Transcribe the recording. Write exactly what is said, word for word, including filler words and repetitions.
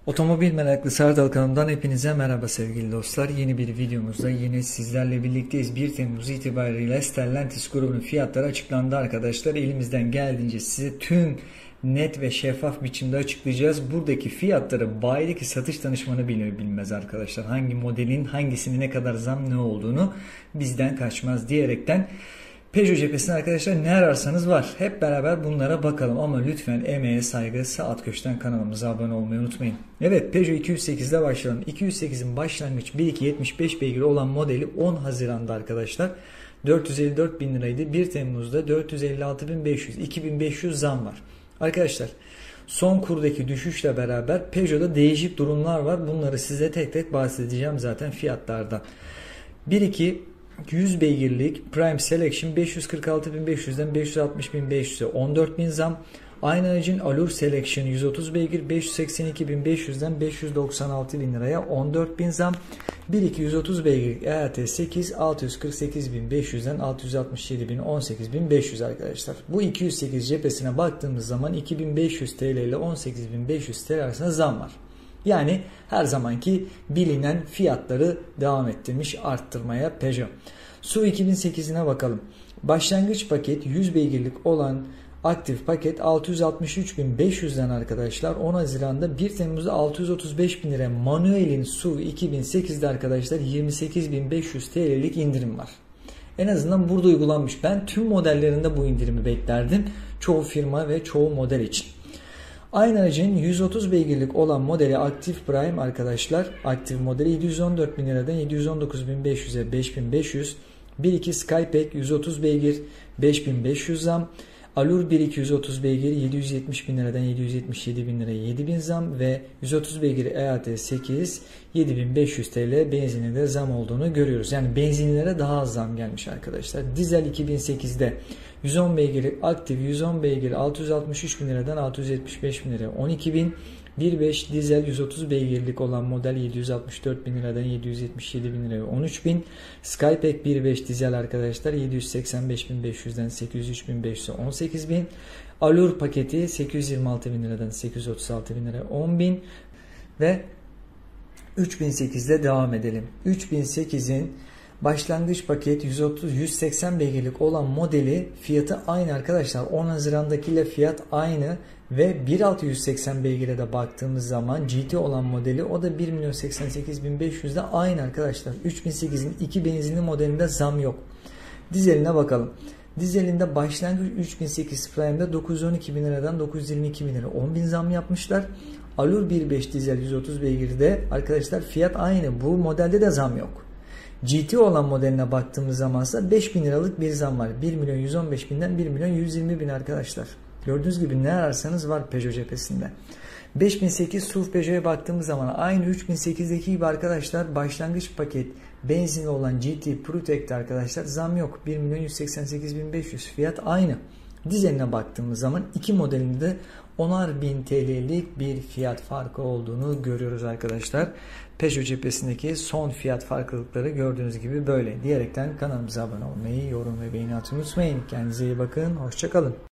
Otomobil meraklısı Erdal kanalımdan hepinize merhaba sevgili dostlar. Yeni bir videomuzda yine sizlerle birlikteyiz. bir Temmuz itibariyle Stellantis grubunun fiyatları açıklandı arkadaşlar. Elimizden geldiğince size tüm net ve şeffaf biçimde açıklayacağız. Buradaki fiyatları bayideki satış danışmanı bile bilmez arkadaşlar. Hangi modelin hangisini ne kadar zam ne olduğunu bizden kaçmaz diyerekten Peugeot cephesinde arkadaşlar ne ararsanız var. Hep beraber bunlara bakalım ama lütfen emeğe saygı, saat köşten kanalımıza abone olmayı unutmayın. Evet, Peugeot iki yüz sekiz ile başlayalım. iki yüz sekizin başlangıç bir iki yetmiş beş beygir olan modeli on Haziran'da arkadaşlar dört yüz elli dört bin liraydı. bir Temmuz'da dört yüz elli altı bin beş yüz, iki bin beş yüz zam var. Arkadaşlar son kurdaki düşüşle beraber Peugeot'da değişik durumlar var. Bunları size tek tek bahsedeceğim zaten fiyatlardan. bir iki yüz beygirlik Prime Selection beş yüz kırk altı bin beş yüzden beş yüz altmış bin beş yüze on dört bin zam. Aynı aracın Allure Selection yüz otuz beygir beş yüz seksen iki bin beş yüzden beş yüz doksan altı bin liraya on dört bin zam. bir iki yüz otuz beygir E A T sekiz altı yüz kırk sekiz bin beş yüzden altı yüz altmış yedi bin on sekiz bin beş yüz arkadaşlar. Bu iki yüz sekiz cephesine baktığımız zaman iki bin beş yüz TL ile on sekiz bin beş yüz TL arasında zam var. Yani her zamanki bilinen fiyatları devam ettirmiş arttırmaya Peugeot. S U V iki bin sekizine bakalım. Başlangıç paket yüz beygirlik olan aktif paket altı yüz altmış üç bin beş yüzden arkadaşlar on Haziran'da bir Temmuz'da altı yüz otuz beş bin lira. Manuel'in S U V iki bin sekizde arkadaşlar yirmi sekiz bin beş yüz TL'lik indirim var. En azından burada uygulanmış. Ben tüm modellerinde bu indirimi beklerdim. Çoğu firma ve çoğu model için. Aynı aracın yüz otuz beygirlik olan modeli Active Prime arkadaşlar. Active modeli yedi yüz on dört bin liradan yedi yüz on dokuz bin beş yüze beş bin beş yüz. bir iki Skypack yüz otuz beygir beş bin beş yüz zam. Allure bir iki yüz otuz beygir yedi yüz yetmiş bin liradan yedi yüz yetmiş yedi bin liraya yedi bin zam ve yüz otuz beygir E A T sekiz yedi bin beş yüz TL benzininde zam olduğunu görüyoruz. Yani benzinlere daha az zam gelmiş arkadaşlar. Dizel iki bin sekizde yüz on beygirlik aktif yüz on beygir altı yüz altmış üç bin liradan altı yüz yetmiş beş bin liraya on iki bin. bir nokta beş dizel yüz otuz beygirlik olan model yedi yüz altmış dört bin liradan yedi yüz yetmiş yedi bin liraya on üç bin. Skypack bir nokta beş dizel arkadaşlar yedi yüz seksen beş bin beş yüzden sekiz yüz üç bin beş yüze on sekiz bin. Allure paketi sekiz yüz yirmi altı bin liradan sekiz yüz otuz altı bin liraya on bin. Ve üç bin sekizde devam edelim. üç bin sekizin başlangıç paket yüz otuz yüz seksen beygirlik olan modeli fiyatı aynı arkadaşlar. on Haziran'dakiyle fiyat aynı ve bir nokta altı yüz seksen beygire de baktığımız zaman G T olan modeli o da bir milyon seksen sekiz bin beş yüzde aynı arkadaşlar. üç bin sekizin iki benzinli modelinde zam yok. Dizeline bakalım. Dizelinde başlangıç üç bin sekiz Prime'de dokuz yüz on iki bin liradan dokuz yüz yirmi iki bin lira on bin zam yapmışlar. Allure bir nokta beş dizel yüz otuz beygirde arkadaşlar fiyat aynı. Bu modelde de zam yok. G T olan modeline baktığımız zamansa beş bin liralık bir zam var. bir milyon yüz on beş binden bir milyon yüz yirmi bin arkadaşlar. Gördüğünüz gibi ne ararsanız var Peugeot cephesinde. beş bin sekiz S U V Peugeot'a baktığımız zaman aynı üç bin sekizdeki gibi arkadaşlar başlangıç paket benzinli olan G T Protect'te arkadaşlar zam yok. bir milyon yüz seksen sekiz bin beş yüz fiyat aynı. Dizeline baktığımız zaman iki modelinde de onar bin T L'lik bir fiyat farkı olduğunu görüyoruz arkadaşlar. Peugeot cephesindeki son fiyat farklılıkları gördüğünüz gibi böyle diyerekten kanalımıza abone olmayı, yorum ve beğeni atmayı unutmayın. Kendinize iyi bakın. Hoşça kalın.